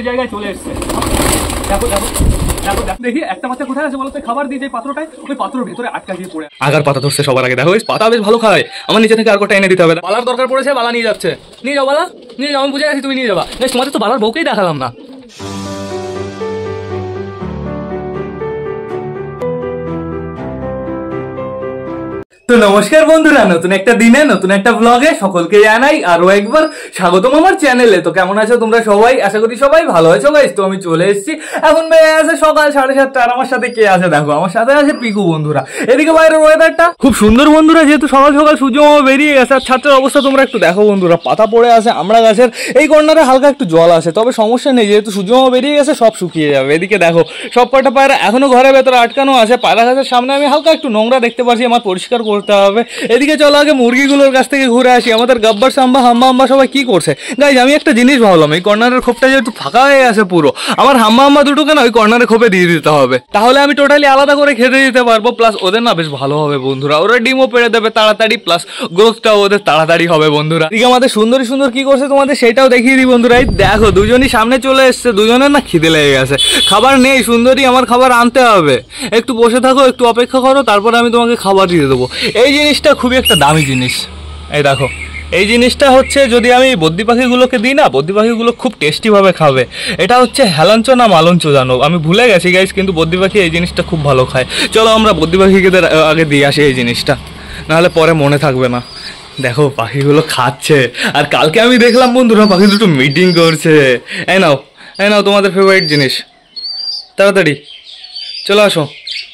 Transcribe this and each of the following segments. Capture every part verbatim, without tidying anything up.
খাবারের জায়গায় চলে এসছে। দেখো দেখো দেখো দেখি একটা বাচ্চা কোথায় আছে বলতো? খাবার দিয়ে যে পাত্রটায়, ওই পাত্রের ভেতরে আটকা দিয়ে পড়ে আগার পাতা ধরছে সবার আগে। দেখো পাতা বেশ ভালো খায়, আমার নিচে থেকে আর কটা এনে দিতে হবে। বালার দরকার পড়েছে, বালা নিয়ে যাচ্ছে। নিয়ে যাও বালা, নিয়ে যাও, আমি বুঝে গেছি তুমি নিয়ে যাবা। তোমাদের তো বালার বউকেই দেখালাম না। তো নমস্কার বন্ধুরা, নতুন একটা দিনে নতুন একটা ব্লগে সকলকে জানাই আরো একবার স্বাগতম আমার চ্যানেলে। তো কেমন আছো তোমরা সবাই? আশা করি সবাই ভালো আছো গাইস। তো আমি চলে এসেছি, এখন বেজে আছে সকাল সাড়ে সাতটা। আর আমার সাথে কে আছে দেখো, আমার সাথে আছে পিকু বন্ধুরা। এদিকে বাইরের ওয়েদারটা খুব সুন্দর বন্ধুরা, যেহেতু সকাল সকাল সূর্য বেরিয়ে গেছে। আর ছাত্রের অবস্থা তোমরা একটু দেখো বন্ধুরা, পাতা পড়ে আছে, আমরা গাছের এই কর্নারে হালকা একটু জল আছে, তবে সমস্যা নেই, যেহেতু সূর্য বেরিয়ে গেছে সব শুকিয়ে যাবে। এদিকে দেখো সব কটা পায়রা এখনো ঘরের ভেতরে আটকানো আছে। পায়রা গাছের সামনে আমি হালকা একটু নোংরা দেখতে পাচ্ছি, আমার পরিষ্কার করতে হবে। এদিকে চলো আগে মুরগিগুলোর কাছ থেকে ঘুরে আসি। আমাদের গাব্বার সাম্বা হাম্বা হাম্বা সবাই কি করছে গাইজ? আমি একটা জিনিস ভাবলাম, এই কর্নারের খোপটা যেহেতু ফাঁকা হয়ে আছে পুরো, আমার হাম্বা হাম্বা দুটোকে না ওই কর্নারের খোপে দিয়ে দিতে হবে, তাহলে আমি টোটালি আলাদা করে খেতে দিতে পারবো। প্লাস ওদের না বেশ ভালো হবে বন্ধুরা, ওরা ডিমও পেড়ে দেবে তাড়াতাড়ি, প্লাস গ্রোথটাও ওদের তাড়াতাড়ি হবে বন্ধুরা। এদিকে আমাদের সুন্দরী সুন্দর কি করছে তোমাদের সেটাও দেখিয়ে দিই বন্ধুরা। এই দেখো দুজনই সামনে চলে এসছে, দুজনের না খিদে লেগে গেছে, খাবার নেই। সুন্দরী আমার খাবার আনতে হবে, একটু বসে থাকো, একটু অপেক্ষা করো, তারপরে আমি তোমাকে খাবার দিয়ে দেবো। এই জিনিসটা খুবই একটা দামি জিনিস। এই দেখো এই জিনিসটা হচ্ছে, যদি আমি বদ্যি পাখিগুলোকে দিই না, বদ্যি পাখিগুলো খুব টেস্টিভাবে খাবে। এটা হচ্ছে হেলাঞ্চ না মালঞ্চ জানো, আমি ভুলে গেছি গাইস, কিন্তু বদ্যি পাখি এই জিনিসটা খুব ভালো খায়। চলো আমরা বদ্যি পাখিদের আগে দিয়ে আসি এই জিনিসটা, নাহলে পরে মনে থাকবে না। দেখো পাখিগুলো খাচ্ছে, আর কালকে আমি দেখলাম বন্ধুরা পাখি দুটো মিটিং করছে। এই নাও এই নাও তোমাদের ফেভারিট জিনিস, তাড়াতাড়ি চলে আসো।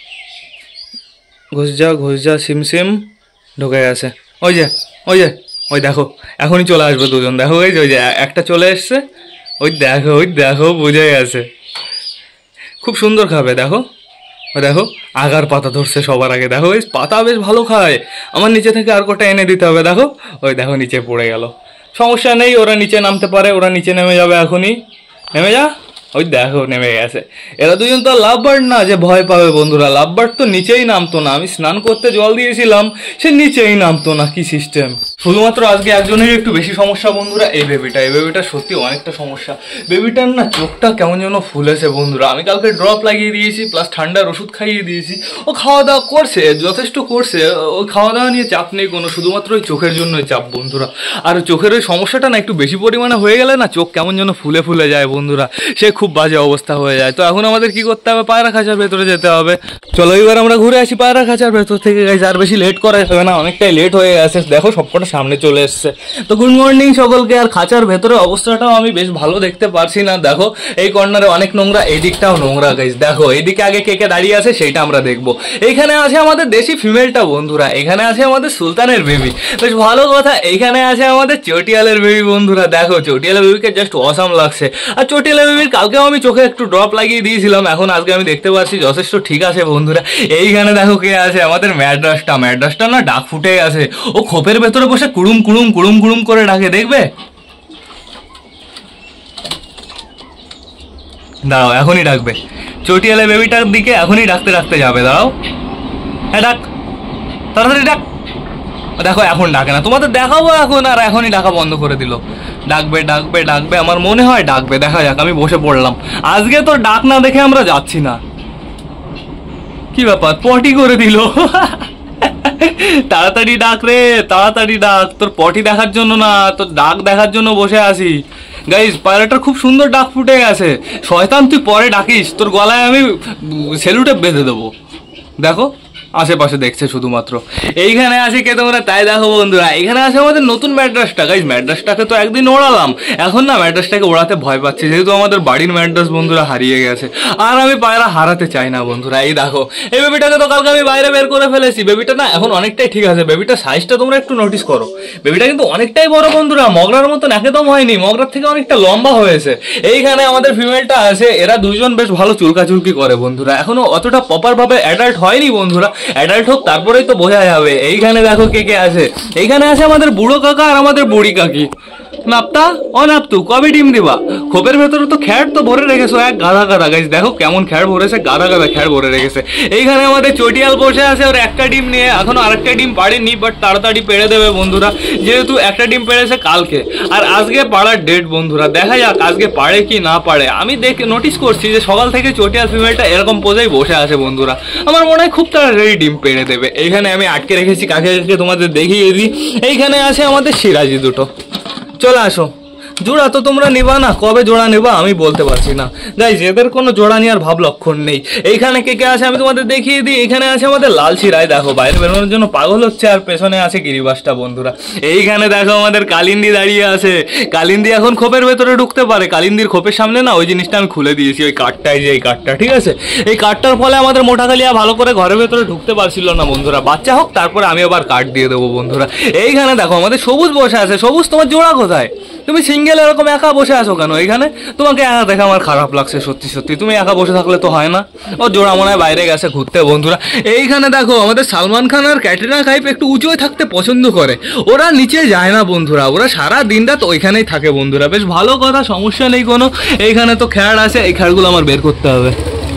ঘুষ যা ঘুষ যা সিম সিম ঢুকে গেছে। ওই যে ওই যে ওই দেখো এখনই চলে আসবে দুজন। দেখো ওই যে ওই যে একটা চলে এসছে, ওই দেখো ওই দেখো বুঝে গেছে, খুব সুন্দর খাবে। দেখো ওই দেখো আগার পাতা ধরছে সবার আগে। দেখো ওই পাতা বেশ ভালো খায়, আমার নিচে থেকে আর কটা এনে দিতে হবে। দেখো ওই দেখো নিচে পড়ে গেল, সমস্যা নেই, ওরা নিচে নামতে পারে, ওরা নিচে নেমে যাবে এখনই। নেমে যা, ওই দেখো নেমে গেছে। এরা দুজন তো লাভ বার্ড না যে ভয় পাবে বন্ধুরা, লাভ বার্ড তো নিচেই নামতো না। আমি স্নান করতে জল দিয়েছিলাম, সে নিচেই নামতো না, কি সিস্টেম। শুধুমাত্র আজকে একজনের একটু বেশি সমস্যা বন্ধুরা, এই বেবিটা। এই বেবিটা সত্যি অনেকটা সমস্যা। বেবিটার না চোখটা কেমন যেন ফুলেছে বন্ধুরা। আমি কালকে ড্রপ লাগিয়ে দিয়েছি, প্লাস ঠান্ডার ওষুধ খাইয়ে দিয়েছি। ও খাওয়া দাওয়া করছে, যথেষ্ট করছে, ওই খাওয়া দাওয়া নিয়ে চাপ নেই কোনো, শুধুমাত্র ওই চোখের জন্যই চাপ বন্ধুরা। আর চোখের ওই সমস্যাটা না একটু বেশি পরিমাণে হয়ে গেলে না চোখ কেমন যেন ফুলে ফুলে যায় বন্ধুরা, সে খুব বাজে অবস্থা হয়ে যায়। তো এখন আমাদের কি করতে হবে, পায়রা খাঁচার ভেতরে যেতে হবে। চলো এবার আমরা ঘুরে আসি পায়রা খাঁচার ভেতর থেকে গাইস, আর বেশি লেট করা যাবে না, অনেকটাই লেট হয়ে গেছে। দেখো সবকটা সামনে চলে এসছে। তো গুড মর্নিং সকলকে। আর খাঁচার ভেতরে অবস্থাটাও আমি বেশ ভালো দেখতে পারছি না। দেখো এই কর্নারে অনেক নোংরা, এই দিকটাও নোংরা গাইস। দেখো এইদিকে আগে কে কে দাঁড়িয়ে আছে সেইটা আমরা দেখবো। এইখানে আছে আমাদের দেশি ফিমেলটা বন্ধুরা, এখানে আছে আমাদের সুলতানের বেবি, বেশ ভালো কথা। এইখানে আছে আমাদের চটিয়ালের বেবি বন্ধুরা। দেখো চটিয়ালের বেবিকে জাস্ট অসাম লাগছে। আর চটিয়ালের বেবির কালকেও আমি চোখে একটু ড্রপ লাগিয়ে দিয়েছিলাম, এখন আজকে আমি দেখতে পাচ্ছি যথেষ্ট ঠিক আছে বন্ধুরা। এইখানে দেখো কে আছে, আমাদের ম্যাড্রাসটা। ম্যাড্রাসটা না ডাক ফুটে আছে, ও খোপের ভেতরে বসে কুড়ুম কুড়ুম কুড়ুম কুড়ুম করে ডাকে, দেখবে। দাঁড়াও এখনই ডাকবে, চটিয়ালে বেবিটার দিকে এখনই ডাকতে ডাকতে যাবে। দাঁড়াও, হ্যাঁ ডাক, তাড়াতাড়ি ডাক। দেখো এখন ডাকে না, তোমাদের দেখাবো এখন, আর এখনই ডাকা বন্ধ করে দিল। ডাকবে ডাকবে ডাকবে, আমার মনে হয় ডাকবে, দেখা যাক। আমি বসে পড়লাম, আজকে তোর ডাক না দেখে আমরা যাচ্ছি না। কি ব্যাপার, পটি করে দিল। তাড়াতাড়ি ডাক রে, তাড়াতাড়ি ডাক, তোর পটি দেখার জন্য না, তোর ডাক দেখার জন্য বসে আছি। গাইস পায়রাটার খুব সুন্দর ডাক ফুটে গেছে। শয়তান তুই পরে ডাকিস, তোর গলায় আমি সেলুটে বেঁধে দেবো। দেখো আশেপাশে দেখছে শুধুমাত্র। এইখানে আছে কে তোমরা তাই দেখো বন্ধুরা, এখানে আছে আমাদের নতুন ম্যাড্রাসটা। গাইস ম্যাড্রাসটাকে তো একদিন ওড়ালাম, এখন না ম্যাড্রাসটাকে ওড়াতে ভয় পাচ্ছি, যেহেতু আমাদের বাড়ির ম্যাড্রাস বন্ধুরা হারিয়ে গেছে। আর আমি পায়রা হারাতে চাই না বন্ধুরা। এই দেখো এই বেবিটাকে তো কালকে আমি বাইরে বের করে ফেলেছি। বেবিটা না এখন অনেকটাই ঠিক আছে। বেবিটার সাইজটা তোমরা একটু নোটিস করো, বেবিটা কিন্তু অনেকটাই বড় বন্ধুরা, মগরার মতন একদম হয়নি, মগরার থেকে অনেকটা লম্বা হয়েছে। এইখানে আমাদের ফিমেলটা আছে, এরা দুজন বেশ ভালো চুলকাচুলকি করে বন্ধুরা, এখনো অতটা প্রপার ভাবে অ্যাডাল্ট হয়নি বন্ধুরা, অ্যাডাল্ট হোক তারপরেই তো বোঝা যাবে। এইখানে দেখো কে কে আছে, এইখানে আছে আমাদের বুড়ো কাকা আর আমাদের বুড়ি কাকি। নাপতা ও নাপতু কবে ডিম দিবা? খোপের ভেতরে তো খ্যাড় তো ভরে রেখেছো এক গাদা গাদা। গাইস দেখো কেমন খ্যাড় ভরেছে, গাদা গাদা খ্যাড় ভরে রেখেছে। এইখানে আমাদের চটিয়াল বসে আছে, ওর একটা ডিম নিয়ে এখনো আরেকটা ডিম পাড়েনি, বাট তাড়াতাড়ি পেড়ে দেবে বন্ধুরা, যেহেতু একটা ডিম পেড়েছে কালকে আর আজকে পাড়ার ডেট বন্ধুরা। দেখা যাক আজকে পারে কি না পারে। আমি দেখে নোটিস করছি যে সকাল থেকে চটিয়াল ফিমেলটা এরকম পোজেই বসে আছে বন্ধুরা। আমার মনে হয় খুব তাড়াতাড়ি ডিম পেড়ে দেবে। এইখানে আমি আটকে রেখেছি কাকে কাকে তোমাদের দেখিয়ে দিই। এইখানে আছে আমাদের সিরাজি দুটো, চলে আসো। জোড়া তো তোমরা নিবা না, কবে জোড়া নেবা আমি বলতে পারছি না গাইজ, এদের কোনো জোড়া নেওয়ার ভাব লক্ষণ নেই। এইখানে কে কে আছে আমি তোমাদের দেখিয়ে দিই। এখানে আছে আমাদের লাল শিরায়, দেখো বাইরে বেরোনোর জন্য পাগল হচ্ছে, আর পেছনে আছে গিরিবাসটা বন্ধুরা। এইখানে দেখো আমাদের কালিন্দি দাঁড়িয়ে আছে। কালিন্দি এখন খোপের ভেতরে ঢুকতে পারে, কালিন্দির খোপের সামনে না ওই জিনিসটা আমি খুলে দিয়েছি, ওই কাঠটাই যে এই কাঠটা, ঠিক আছে। এই কাঠটার ফলে আমাদের মোটা কালিয়া ভালো করে ঘরের ভেতরে ঢুকতে পারছিল না বন্ধুরা। বাচ্চা হোক তারপরে আমি আবার কাঠ দিয়ে দেবো বন্ধুরা। এইখানে দেখো আমাদের সবুজ বসে আছে। সবুজ তোমার জোড়া কোথায়? তুমি সিঙ্গেল এরকম একা বসে আছো কেন এইখানে? তোমাকে একা দেখে আমার খারাপ লাগছে সত্যি সত্যি। তুমি একা বসে থাকলে তো হয় না। ও জোড়া মনে হয় বাইরে গেছে ঘুরতে বন্ধুরা। এইখানে দেখো আমাদের সালমান খান আর ক্যাটরিনা কাইফ একটু উঁচুয় থাকতে পছন্দ করে, ওরা নিচে যায় না বন্ধুরা, ওরা সারা দিন রাত ওইখানেই থাকে বন্ধুরা। বেশ ভালো কথা, সমস্যা নেই কোনো। এইখানে তো খ্যাড় আছে, এই খ্যাড়গুলো আমার বের করতে হবে।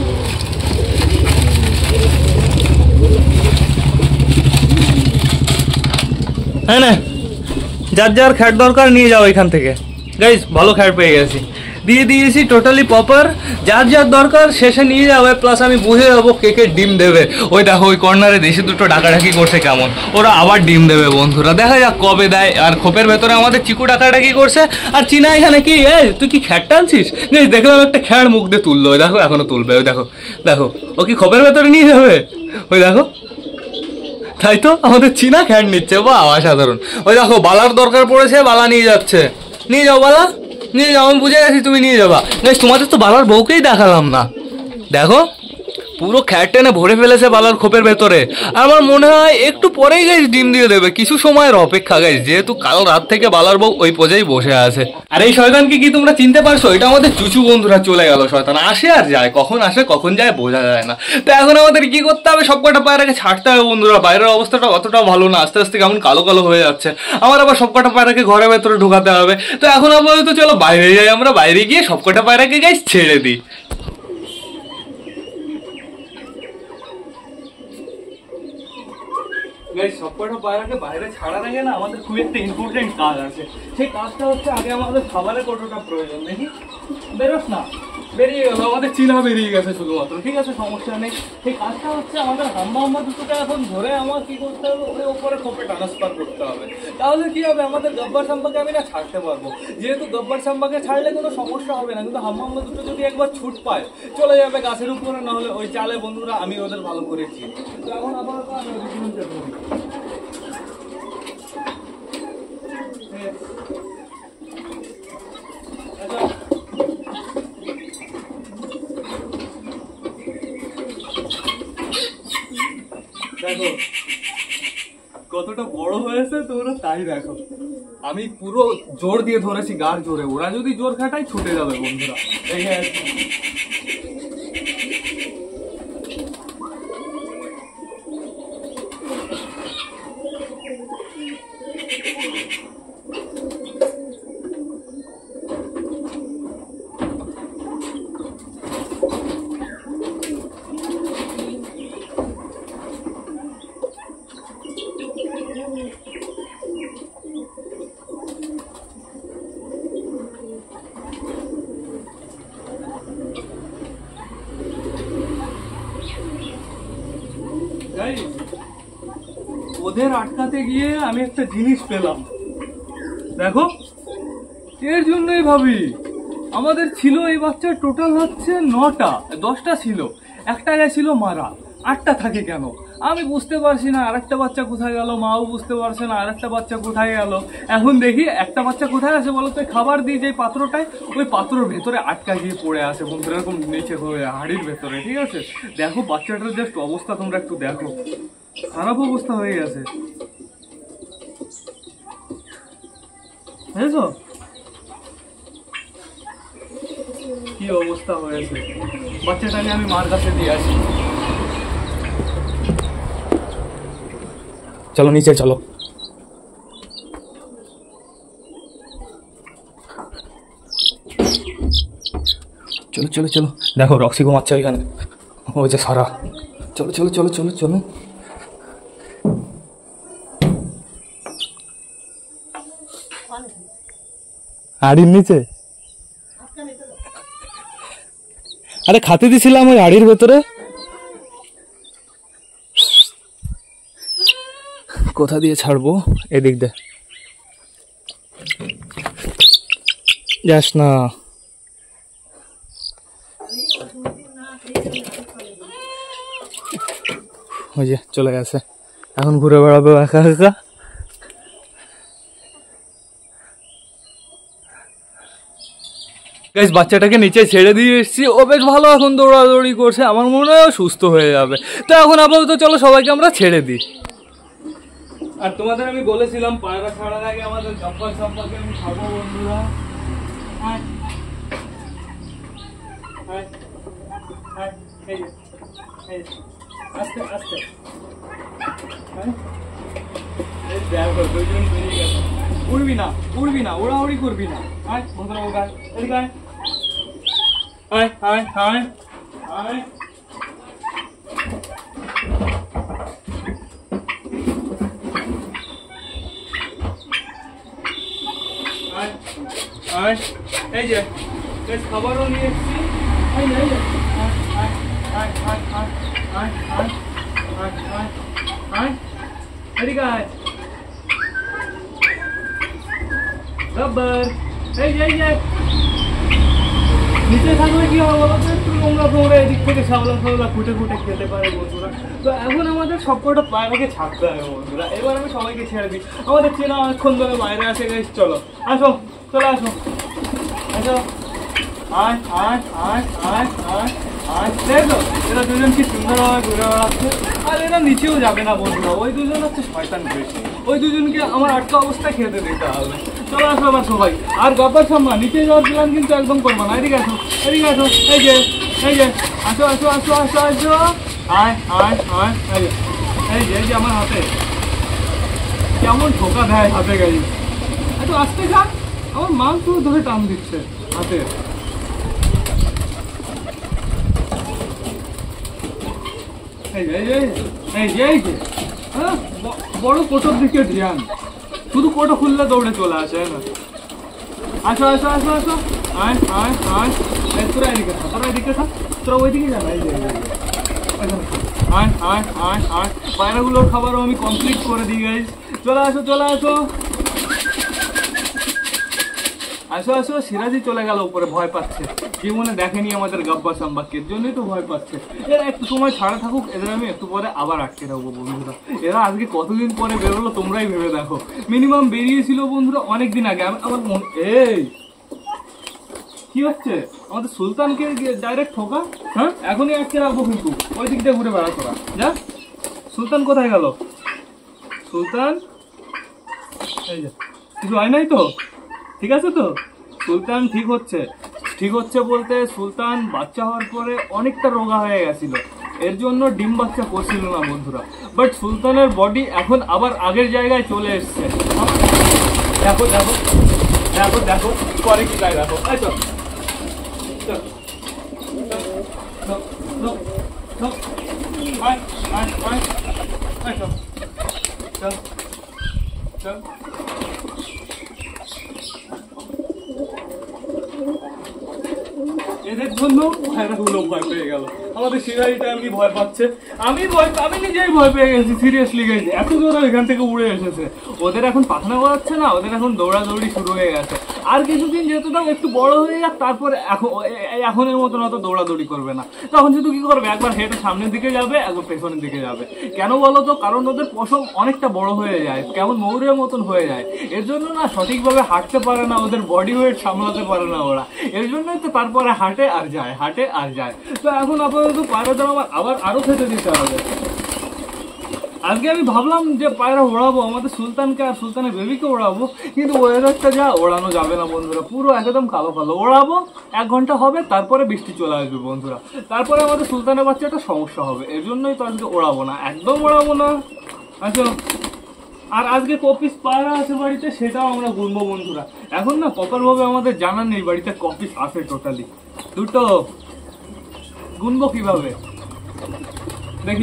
হ্যাঁ না, যার যার খ্যাট দরকার নিয়ে যাও এখান থেকে। গাইস ভালো খ্যাট পেয়ে গেছি, দিয়ে দিয়েছি টোটালি প্রপার। যার যার দরকার শেষে নিয়ে যাবে, প্লাস আমি বুঝে যাবো কে কে ডিম দেবে। ওই দেখো ওই কর্নারে দেশি দুটো ডাকাডাকি করছে কেমন, ওরা আবার ডিম দেবে বন্ধুরা। দেখা যাক কবে দেয়। আর খোপের ভেতরে আমাদের চিকু ডাকাডাকি করছে, আর চীনা এখানে কি এ তুই কি খ্যাট টানছিস? গাইস দেখলাম একটা খ্যাট মুখ দিয়ে তুললো, ওই দেখো এখনো তুলবে। ওই দেখো দেখো ও কি খোপের ভেতরে নিয়ে যাবে, ওই দেখো। তাই তো আমাদের চীনা খ্যাট নিচ্ছে, বা অসাধারণ। ওই দেখো বালার দরকার পড়েছে, বালা নিয়ে যাচ্ছে। নিয়ে যাও বালা, নিয়ে যাও, আমি বুঝে গেছি তুমি নিয়ে যাবা। গাইস তোমাদের তো বালার বউকেই দেখালাম না, দেখো পুরো খ্যাট টেনে ভরে ফেলেছে বালার খোপের ভেতরে। আমার মনে হয় একটু পরেই গাইস ডিম দিয়ে দেবে, কিছু সময়ের অপেক্ষা গাইস, যেহেতু কাল রাত থেকে বালার বউ ওই পোজেই বসে আছে। আর এই শয়তানকে কি তোমরা চিনতে পারছো? এটা আমাদের চুচু বন্ধুরা। চলে গেল শয়তান, আসে আর যায়, কখন আসে কখন যায় বোঝা যায় না। তো এখন আমাদের কি করতে হবে? সবকটা পায়রাকে ছাড়তে হবে বন্ধুরা। বাইরের অবস্থাটা অতটাও ভালো না, আস্তে আস্তে কেমন কালো কালো হয়ে যাচ্ছে। আমার আবার সবকটা পায়রাকে ঘরের ভেতরে ঢোকাতে হবে। তো এখন আপাতত চলো বাইরে যাই, আমরা বাইরে গিয়ে সবকটা পায়রাকে গাইস ছেড়ে দিই। সবকটা পায়রাকে বাইরে ছাড়ার আগে না আমাদের খুব একটা ইম্পর্টেন্ট কাজ আছে। সেই কাজটা হচ্ছে আগে আমাদের খাবারের কতটা প্রয়োজন। দেখি বেরোস না, বেরিয়ে গেল আমাদের চীনা, বেরিয়ে গেছে শুধুমাত্র, ঠিক আছে সমস্যা নেই। সেই কাজটা হচ্ছে আমাদের হাম্মা হাম্মা দুটোকে এখন ধরে আমার কি করতে হবে, ওই ওপরে খোপে ট্রান্সফার করতে হবে। তাহলে কি হবে, আমাদের গব্বর সাম্বাকে আমি না ছাড়তে পারবো। যেহেতু গব্বর সাম্বাকে ছাড়লে কোনো সমস্যা হবে না, কিন্তু হাম্মা হাম্মা দুটো যদি একবার ছুট পায় চলে যাবে গাছের উপরে, না হলে ওই চালে বন্ধুরা। আমি ওদের ভালো করেছি, তো এখন আপাতত আমি ওদের কিনতে পারি। দেখো কতটা বড় হয়েছে তোমরা তাই দেখো। আমি পুরো জোর দিয়ে ধরেছি, গাঢ় জোরে। ওরা যদি জোর খাটায় ছুটে যাবে বন্ধুরা। এই ওদের আটকাতে গিয়ে আমি একটা জিনিস পেলাম, দেখো। এর জন্যই ভাবি আমাদের ছিল এই বাচ্চার টোটাল হচ্ছে নটা, দশটা ছিল, একটা গেছিল মারা, আটটা থাকে কেন আমি বুঝতে পারছি না। আরেকটা বাচ্চা কোথায় গেল মাও বুঝতে পারছে না, আরেকটা বাচ্চা কোথায় গেল। এখন দেখি একটা বাচ্চা কোথায় আছে বলো তো? খাবার দিয়ে যে পাত্রটায়, ওই পাত্রর ভেতরে আটকা গিয়ে পড়ে আছে বন্ধুরা, এরকম নিচে হয়ে হাড়ির ভেতরে, ঠিক আছে। দেখো বাচ্চাটার জাস্ট অবস্থা তোমরা একটু দেখো, খারাপ অবস্থা হয়ে গেছে, বুঝেছো কি অবস্থা হয়েছে। বাচ্চাটাকে আমি মার কাছে দিয়ে আসি। চলো নিচে চলো। চলো চলো চলো, দেখো রক্সি ঘুমাচ্ছে ওইখানে, ওই যে সারা। চলো চলো চলো চলো চলো। হাড়ির নিচে, আরে খাতে দিছিলাম ওই হাড়ির ভেতরে। কোথা দিয়ে ছাড়বো? এদিক দিয়ে যাস না। ওই যে চলে গেছে, এখন ঘুরে বেড়াবে একা একা। গাইস বাচ্চাটাকে নিচে ছেড়ে দিয়ে এসেছি, ও বেশ ভালো এখন দৌড়াদৌড়ি করছে, আমার মনে হয় সুস্থ হয়ে যাবে। তো এখন আপাতত চলো সবাইকে আমরা ছেড়ে দিই। আর তোমাদের আমি বলেছিলাম পায়রা ছাড়ার আগে আমাদের গাব্বার সাব্বাকে আমি খাবো বন্ধুরা। আস্তে আস্তে উড়বি না, উড়বি না, ওড়াউড়ি করবি না। আয় বন্ধুরা, ও গায় এদিকে আয়, আয় আয় আয় আয়। এই যে খাবারও নিয়ে এসছি, এদিকে আয় গাব্বার। এই যে এই যে নিচে থাকলে কি হবে বলো তো, একটু নোংরা ফোংরা এদিক থেকে শাওলা শাওলা খুঁটে খুঁটে খেতে পারে বন্ধুরা। তো এখন আমাদের সবকটা পায়রাকে ছাড়তে হবে বন্ধুরা। এবার আমি সবাইকে ছেড়ে দিই, আমাদের চেনা অনেকক্ষণ ধরে বাইরে আসে গেছে। চলো আসো, চলে আসো, আসো, আয় আয় আয় আয় আয় আয়। দেখো এরা দুজন কি সুন্দরভাবে ঘুরে বেড়াচ্ছে, আর এরা নিচেও যাবে না বন্ধুরা। ওই দুজন হচ্ছে শয়তান বেশি, ওই দুজনকে আমার আটকা অবস্থায় খেতে দিতে হবে। চলো আসো আবার সবাই, আর গাব্বার সাম্মা নিচে যাওয়ার প্ল্যান কিন্তু একদম করবো না। এদিকে আসো, এদিকে আসো, এই যে এই যে আসো আসো আসো আসো আসো, আয় আয় আয়। এই যে এই যে এই যে আমার হাতে কেমন ঠোকা দেয় হাতে গাড়ি, একটু আসতে যান, আমার মাংস ধরে টান দিচ্ছে হাতে। এই যে এই যে এই যে হ্যাঁ, বড় কোটোর দিকে ধ্যান, শুধু কোটো খুললে দৌড়ে চলে আসে না। আসো আসো আসো আসো, আয় আয় আয়। তোরা এদিকে থাক, তোরা এদিকে থাক, তোরা ওইদিকে যান। এই যে আয় আয় আয় আয়। পায়রাগুলোর খাবারও আমি কমপ্লিট করে দিয়ে গেছি। চলে আসো চলে আসো আসো আসো। সিরাজি চলে গেল উপরে, ভয় পাচ্ছে, জীবনে দেখেনি আমাদের গাব্বার সাম্বাকে, এর জন্যই তো ভয় পাচ্ছে। এরা একটু সময় ছাড়া থাকুক, এদের আমি একটু পরে আবার আটকে রাখবো বন্ধুরা। এরা আজকে কতদিন পরে বেরোলো তোমরাই ভেবে দেখো। মিনিমাম বেরিয়েছিল বন্ধুরা অনেকদিন আগে। আমার মন এই কি হচ্ছে, আমাদের সুলতানকে ডাইরেক্ট ঠোকা। হ্যাঁ এখনই আটকে রাখবো কিন্তু, ওই দিক দিয়ে ঘুরে বেড়া তোরা যা। সুলতান কোথায় গেল? সুলতান এই যে কিছু হয় নাই তো, ঠিক আছে তো? সুলতান ঠিক হচ্ছে, ঠিক হচ্ছে বলতে সুলতান বাচ্চা হওয়ার পরে অনেকটা রোগা হয়ে গেছিল, এর জন্য ডিম বাচ্চা করছিল না বন্ধুরা। বাট সুলতানের বডি এখন আবার আগের জায়গায় চলে এসছে। দেখো দেখো দেখো দেখো পরে কি গায়ে দেখো। আচ্ছা এদের জন্য পায়রাগুলো ভয় পেয়ে গেল, আমাদের সিনারিটা এমনি ভয় পাচ্ছে। আমি ভয় আমি নিজেই ভয় পেয়ে গেছি সিরিয়াসলি গেছি, এত জোরে এখান থেকে উড়ে এসেছে। ওদের এখন পাখনা বাজাচ্ছে না, ওদের এখন দৌড়াদৌড়ি শুরু হয়ে গেছে। আর কিছুদিন যেহেতু দাও একটু বড় হয়ে যাক, তারপরে এখন এখনের মতন অত দৌড়াদৌড়ি করবে না। তখন শুধু কি করবে, একবার হেঁটে সামনের দিকে যাবে, একবার পেছনের দিকে যাবে। কেন বলো তো? কারণ ওদের পশম অনেকটা বড় হয়ে যায়, কেমন ময়ূরের মতন হয়ে যায়। এর জন্য না সঠিকভাবে হাঁটতে পারে না, ওদের বডি ওয়েট সামলাতে পারে না ওরা। এর জন্যই তো তারপরে হাঁটে আর যায়, হাঁটে আর যায়। তো এখন আপাতত পায়রাদের আমার আবার আরো খেতে দিতে হবে। আজকে আমি ভাবলাম যে পায়রা ওড়াবো, আমাদের সুলতানকে আর সুলতানের বেবিকে ওড়াবো, কিন্তু ওয়েদারটা যা ওড়ানো যাবে না বন্ধুরা, পুরো একদম কালো কালো। ওড়াবো এক ঘন্টা হবে, তারপরে বৃষ্টি চলে আসবে বন্ধুরা, তারপরে আমাদের সুলতানের বাচ্চাটা সমস্যা হবে। এর জন্যই তো আজকে ওড়াবো না, একদম ওড়াবো না। আচ্ছা, আর আজকে কপিস পায়রা আছে বাড়িতে, সেটাও আমরা গুনবো বন্ধুরা। এখন না প্রপার ভাবে আমাদের জানা নেই বাড়িতে কপিস আছে টোটালি। দুটো গুনবো কিভাবে দেখি,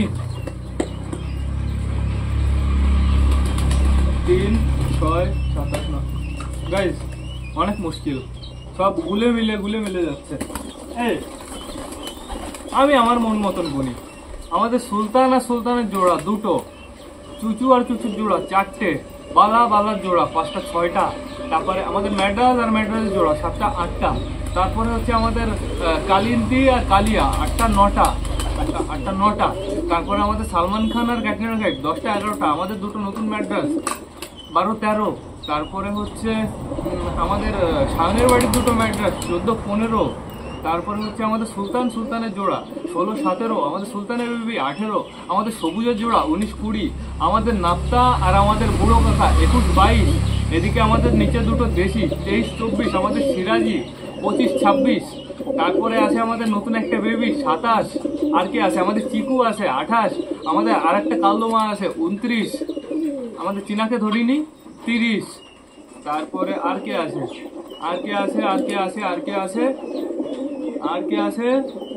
তিন ছয় সাত আট নয়। গাইস অনেক মুশকিল, সব গুলে মিলে গুলে মিলে যাচ্ছে। এই আমি আমার মন মতন গুনি। আমাদের সুলতান আর সুলতানের জোড়া দুটো, চুচু আর চুচুর জোড়া চারটে, বালা বালার জোড়া পাঁচটা ছয়টা, তারপরে আমাদের ম্যাড্রাস আর ম্যাড্রাসের জোড়া সাতটা আটটা, তারপরে হচ্ছে আমাদের কালিন্দি আর কালিয়া আটটা নটা, আটটা আটটা নটা, তারপরে আমাদের সালমান খান আর ক্যাটরিনা কাইফ দশটা এগারোটা, আমাদের দুটো নতুন ম্যাড্রাস বারো তেরো, তারপরে হচ্ছে আমাদের শাহনের বাড়ির দুটো ম্যাড্রাস চোদ্দো পনেরো, তারপরে হচ্ছে আমাদের সুলতান সুলতানের জোড়া ষোলো সতেরো, আমাদের সুলতানের বেবি আঠেরো, আমাদের সবুজের জোড়া উনিশ কুড়ি, আমাদের নাপ্তা আর আমাদের বুড়ো কাকা একুশ বাইশ, এদিকে আমাদের নিচে দুটো দেশি তেইশ চব্বিশ, আমাদের সিরাজি পঁচিশ ছাব্বিশ, তারপরে আছে আমাদের নতুন একটা বেবি সাতাশ, আর কি আছে আমাদের চিকু আছে আঠাশ, আমাদের আর একটা কালদমা আছে উনত্রিশ, আমাদের চীনাকে ধরিনি তিরিশ, তারপরে আর কে আছে আর কে আছে আর কে আছে আর কে আছে আর কে আছে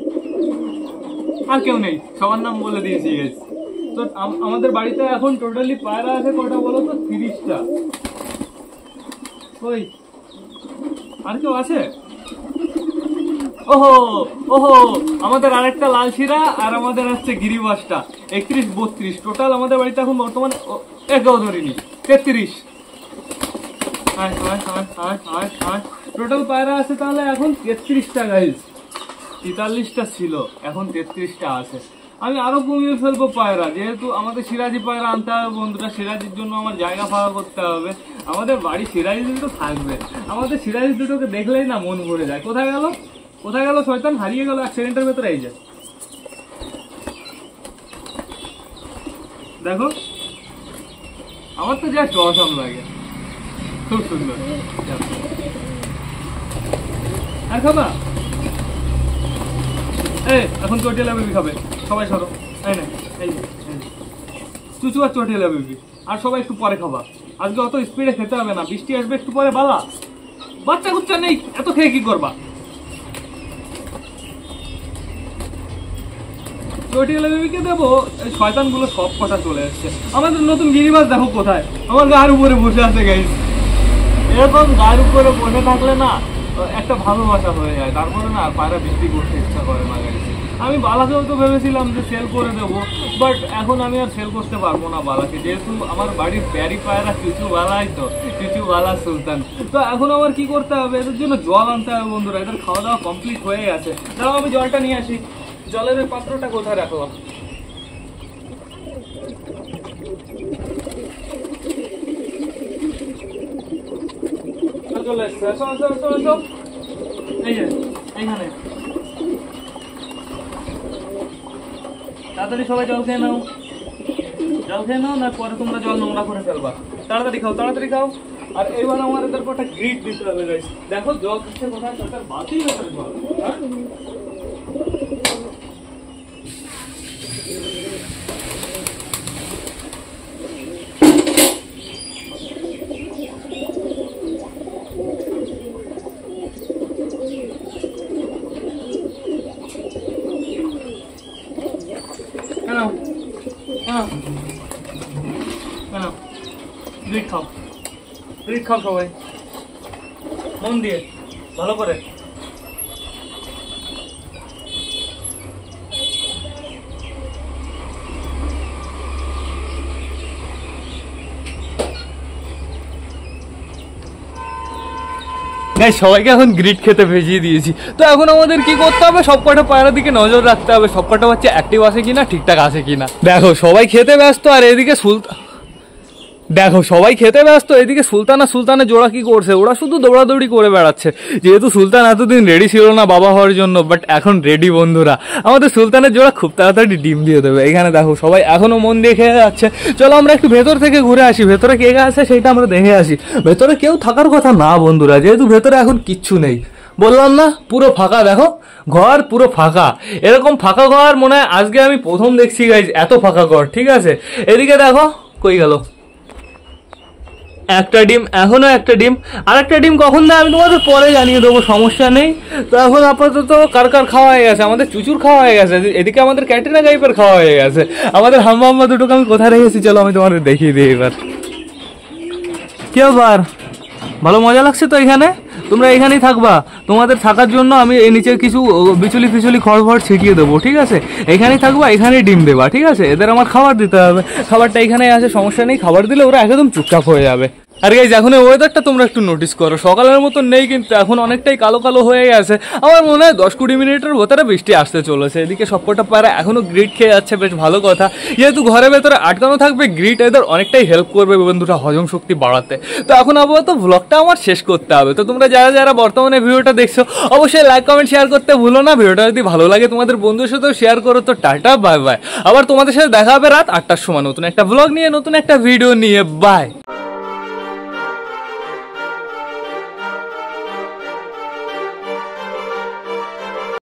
আর কেউ নেই, সবার নাম বলে দিয়েছি। তো আমাদের বাড়িতে এখন টোটালি পায়রা আছে কটা বলো তো? তিরিশটা। ওই আর কেউ আছে? ওহো ওহো আমাদের আরেকটা লাল শিরা আর আমাদের হচ্ছে গিরিবাসটা একত্রিশ বত্রিশ, টোটাল আমাদের বাড়িতে এখন বর্তমানে একেও ধরিনি তেত্রিশ। টোটাল পায়রা আছে তাহলে এখন তেত্রিশটা গাইজ, তেতাল্লিশটা ছিল এখন তেত্রিশটা আছে। আমি আরো কমিয়ে ফেলবো পায়রা, যেহেতু আমাদের সিরাজি পায়রা আনতে হবে বন্ধুরা, সিরাজির জন্য আমার জায়গা ফাঁকা করতে হবে। আমাদের বাড়ি সিরাজি দুটো থাকবে, আমাদের সিরাজি দুটোকে দেখলেই না মন ভরে যায়। কোথায় গেল কোথায় গেল শয়তান, হারিয়ে গেল এক সেকেন্ডের ভেতরে। এই যায় দেখো, আমার তো যা অসম লাগে, খুব সুন্দর। আর খাবা এই এখন চটিয়ালা বেবি খাবে, সবাই সরো। এই না এই চুচু আর চটিয়ালা বেবি, আর সবাই একটু পরে খাবা, আজকে অত স্পিডে খেতে হবে না, বৃষ্টি আসবে একটু পরে। বালা বাচ্চা কুচ্চা নেই, এত খেয়ে কি করবা? চটিয়ালা বেবিকে দেবো, এই শয়তান গুলো সব কটা চলে এসছে। আমাদের নতুন গিরিবাস দেখো কোথায়, আমার গায়ের উপরে বসে আছে গাইস। এরকম গায়ের উপরে বসে থাকলে না একটা ভালোবাসা হয়ে যায়, তারপরে না পায়রা বিক্রি করতে ইচ্ছা করে না গাইস। আমি বালাকেও তো ভেবেছিলাম যে সেল করে দেবো, বাট এখন আমি আর সেল করতে পারবো না বালাকে, যেহেতু আমার বাড়ির প্যারি পায়রা চুচু বালাই, তো চুচু বালা সুলতান। তো এখন আমার কি করতে হবে, এদের জন্য জল আনতে হবে বন্ধুরা। এদের খাওয়া দাওয়া কমপ্লিট হয়ে গেছে, তাও আমি জলটা নিয়ে আসি। জলের ওই পাত্রটা কোথায় রাখলাম? চলে এসছে, এসো এসো এসো এসো, এই যে এইখানে। তাড়াতাড়ি সবাই জল খেয়ে নাও, জল খেয়ে নাও, না পরে তোমরা জল নোংরা করে ফেলবা। তাড়াতাড়ি খাও তাড়াতাড়ি খাও। আর এবার আমার এদের একটা গ্রিট দিতে হবে গাইস। দেখো জল খাচ্ছে কোথায়, তার বাতি হয়েছে জল। গ্রিট খাও, গ্রিট খাও সবাই মন দিয়ে ভালো করে। সবাইকে এখন গ্রিট খেতে ভেজিয়ে দিয়েছি। তো এখন আমাদের কি করতে হবে, সবকটা পায়রার দিকে নজর রাখতে হবে, সবকটা হচ্ছে অ্যাক্টিভ আছে কিনা, ঠিকঠাক আছে কিনা। দেখো সবাই খেতে ব্যস্ত, আর এদিকে সুলতান দেখো সবাই খেতে ব্যস্ত, এদিকে সুলতান আর সুলতানের জোড়া কি করছে, ওরা শুধু দৌড়াদৌড়ি করে বেড়াচ্ছে। যেহেতু সুলতান এতদিন রেডি ছিল না বাবা হওয়ার জন্য, বাট এখন রেডি বন্ধুরা। আমাদের সুলতানের জোড়া খুব তাড়াতাড়ি ডিম দিয়ে দেবে। এখানে দেখো সবাই এখনো মন দিয়ে খেয়ে যাচ্ছে। চলো আমরা একটু ভেতর থেকে ঘুরে আসি, ভেতরে কে কে আছে সেটা আমরা দেখে আসি। ভেতরে কেউ থাকার কথা না বন্ধুরা, যেহেতু ভেতরে এখন কিচ্ছু নেই। বললাম না পুরো ফাঁকা, দেখো ঘর পুরো ফাঁকা। এরকম ফাঁকা ঘর মনে হয় আজকে আমি প্রথম দেখছি গাইজ, এত ফাঁকা ঘর। ঠিক আছে, এদিকে দেখো কই গেল, একটা ডিম, এখনো একটা ডিম, আর একটা ডিম কখন দেয় আমি তোমাদের পরে জানিয়ে দেবো, সমস্যা নেই। তো এখন আপাতত কার কার খাওয়া হয়ে গেছে, আমাদের চুচুর খাওয়া হয়ে গেছে, এদিকে আমাদের ক্যাটরিনা কাইফের খাওয়া হয়ে গেছে, আমাদের হাম্বা হাম্বা দুটোকে আমি কোথায় রেখেছি চলো আমি তোমাদের দেখিয়ে দিই এবার। কি আবার ভালো মজা লাগছে তো এখানে, তোমরা এখানেই থাকবা, তোমাদের থাকার জন্য আমি এই নিচে কিছু বিচুলি ফিচুলি খড় ফড় ছিটিয়ে দেবো, ঠিক আছে? এখানেই থাকবা, এখানেই ডিম দেবা, ঠিক আছে? এদের আমার খাবার দিতে হবে, খাবারটা এখানেই আছে, সমস্যা নেই, খাবার দিলে ওরা একদম চুপচাপ হয়ে যাবে। আর গাইজ এখন ওয়েদারটা তোমরা একটু নোটিস করো, সকালের মতন নেই কিন্তু এখন অনেকটাই কালো কালো হয়ে গেছে, আমার মনে হয় দশ কুড়ি মিনিটের ভেতরে বৃষ্টি আসতে চলেছে। এদিকে সবকটা পায়রা এখনো গ্রিট খেয়ে যাচ্ছে, বেশ ভালো কথা, যেহেতু ঘরের ভেতরে আটকানো থাকবে গ্রিট এদের অনেকটাই হেল্প করবে বন্ধুরা হজম শক্তি বাড়াতে। তো এখন আপাতত ব্লগটা আমার শেষ করতে হবে, তো তোমরা যারা যারা বর্তমানে ভিডিওটা দেখছো অবশ্যই লাইক কমেন্ট শেয়ার করতে ভুলো না, ভিডিওটা যদি ভালো লাগে তোমাদের বন্ধুর সাথেও শেয়ার করো। তো টাটা বাই বাই, আবার তোমাদের সাথে দেখা হবে রাত আটটার সময় নতুন একটা ব্লগ নিয়ে, নতুন একটা ভিডিও নিয়ে, বাই।